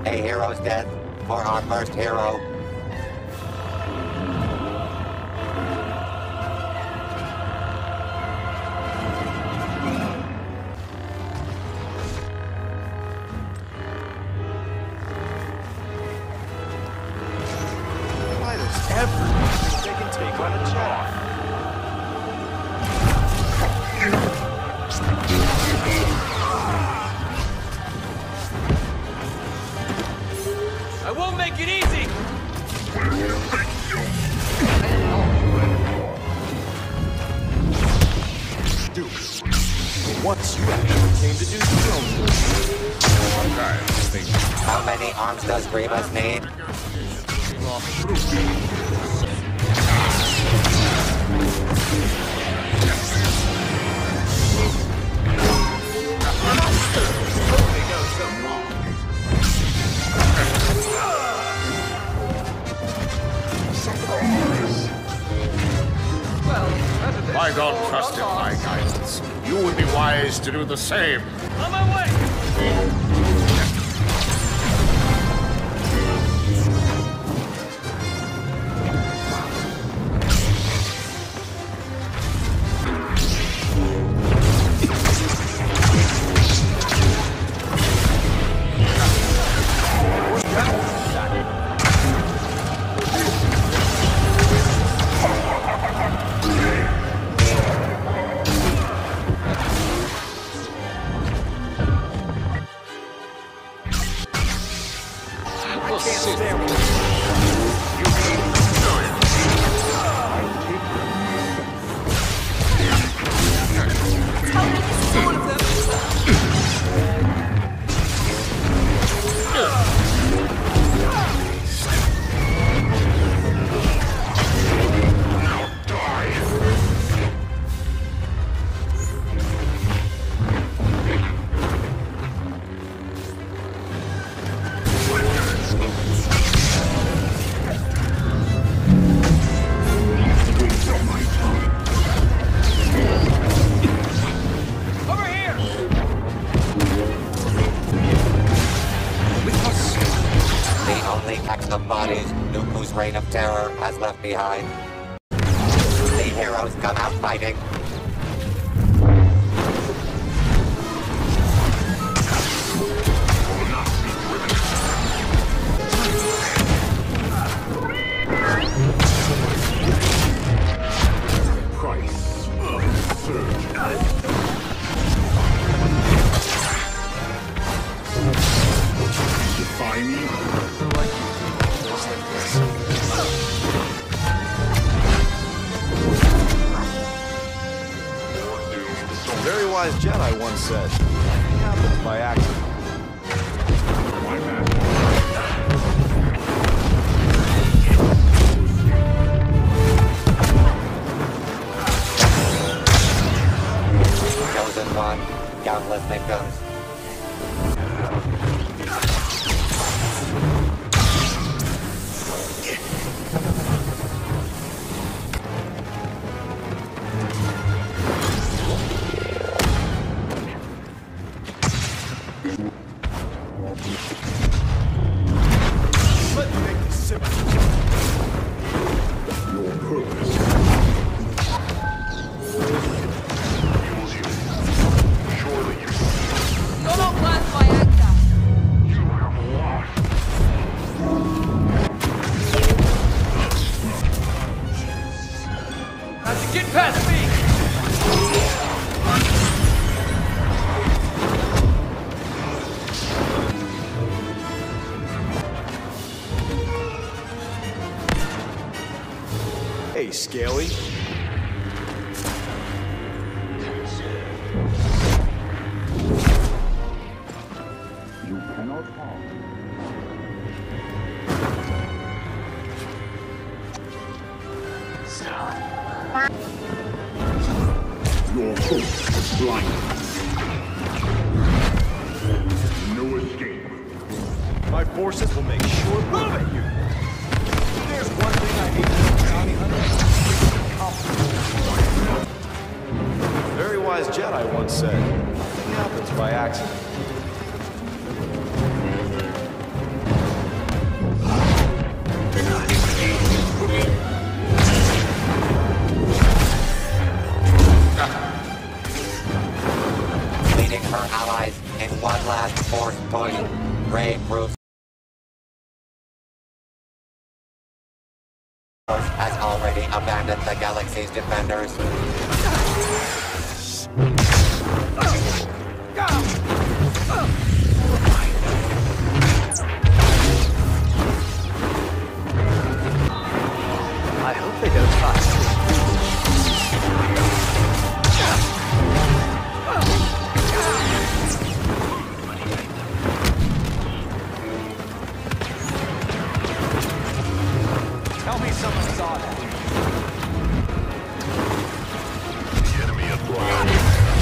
A hero's death for our first hero. Why does everyone think they can take on a Jedi? I won't make it easy! Dude, once you actually came to do your How many arms does Grievous need? I don't trust in my guidance. You would be wise to do the same. On my way! Of bodies Dooku's reign of terror has left behind. The heroes come out fighting. Price surge. Defy me? A very wise Jedi once said, "Nothing happens by accident." My man. Chosen one, countless victims. Let me make this simple. Your purpose. Fuels you. Surely you. Todo plan by acta. You have lost. How'd you get past me? Hey, Scaly. You cannot harm. Your hope is blinded. No escape. My forces will make short work of you. If there's one thing I hate from bounty hunters, a very wise Jedi once said, "Nothing happens by accident." point. Ray proves has already abandoned the galaxy's defenders. I hope they don't pass. Tell me someone saw that. Enemy acquired.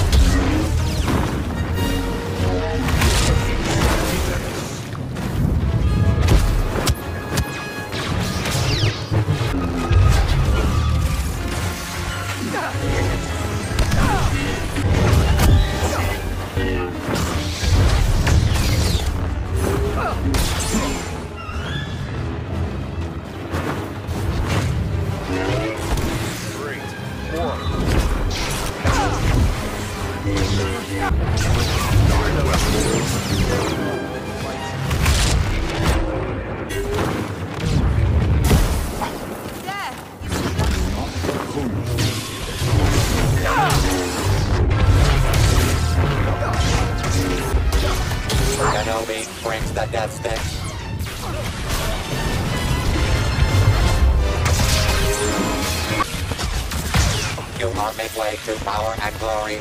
There! Kenobi brings the death stick. You are midway to power and glory.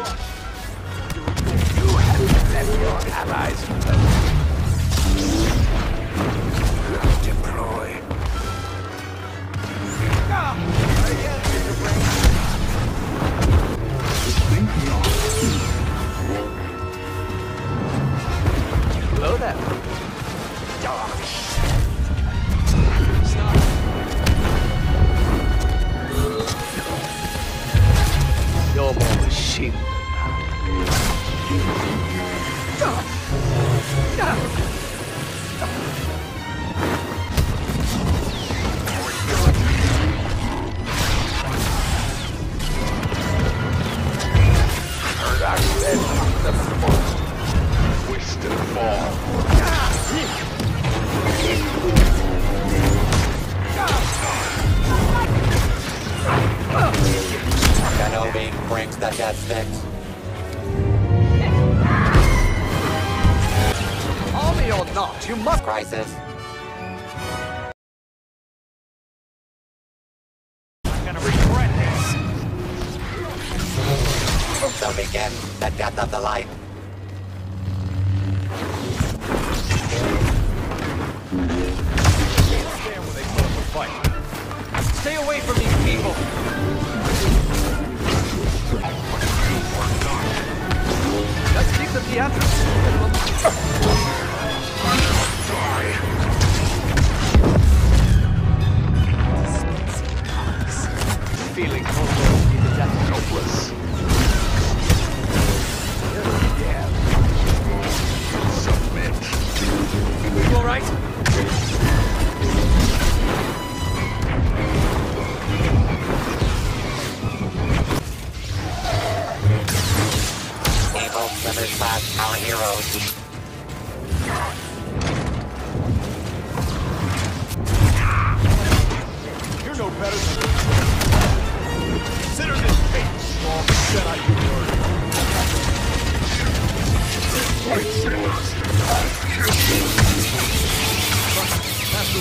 You have left your allies alone. Deploy. Hello there. You're more machine than Heard I said the first. Twist and fall. Kenobi brings the death stick. army or not, you must. Crisis. I'm gonna regret this. So begin the death of the light. Can't stand when they put up a fight. Stay away from these people! Let's keep the theatrics. Feeling hopeless in the death. Helpless. Submit. You alright? Evil slithers past our heroes. You're no better than Consider this fate, small Jedi you were. Master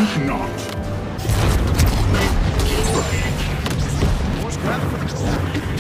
Think not. More scrap for the